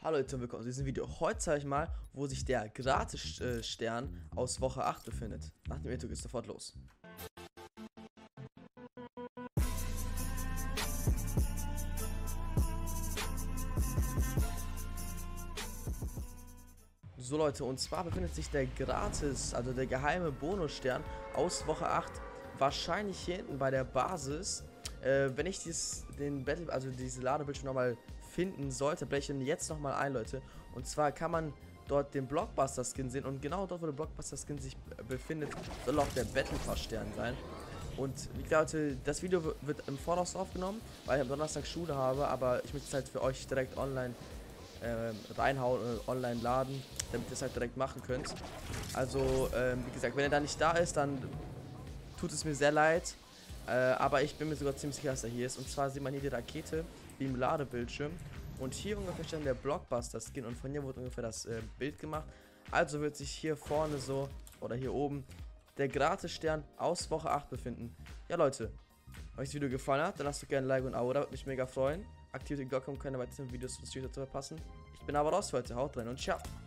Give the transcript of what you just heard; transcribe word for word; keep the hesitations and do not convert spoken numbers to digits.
Hallo Leute und willkommen zu diesem Video. Heute zeige ich mal, wo sich der Gratis-Stern aus Woche acht befindet. Nach dem Intro geht es sofort los. So Leute, und zwar befindet sich der Gratis, also der geheime Bonusstern aus Woche acht wahrscheinlich hier hinten bei der Basis. Äh, wenn ich dies, den Battle, also diese Ladebildschirm nochmal finden sollte, blende ich ihn jetzt nochmal ein, Leute. Und zwar kann man dort den Blockbuster-Skin sehen und genau dort, wo der Blockbuster-Skin sich befindet, soll auch der Battle Pass-Stern sein. Und wie gesagt, Leute, das Video wird im Voraus aufgenommen, weil ich am Donnerstag Schule habe, aber ich möchte es halt für euch direkt online äh, reinhauen, äh, online laden, damit ihr es halt direkt machen könnt. Also, ähm, wie gesagt, wenn er da nicht da ist, dann tut es mir sehr leid. Äh, aber ich bin mir sogar ziemlich sicher, dass er hier ist. Und zwar sieht man hier die Rakete wie im Ladebildschirm. Und hier ungefähr stand der Blockbuster-Skin und von hier wurde ungefähr das äh, Bild gemacht. Also wird sich hier vorne so, oder hier oben, der Gratis-Stern aus Woche acht befinden. Ja Leute, wenn euch das Video gefallen hat, dann lasst doch gerne ein Like und ein Abo, da würde mich mega freuen. Aktiviert die Glocke, um keine weiteren Videos zu verpassen. Ich bin aber raus für heute, haut rein und ciao.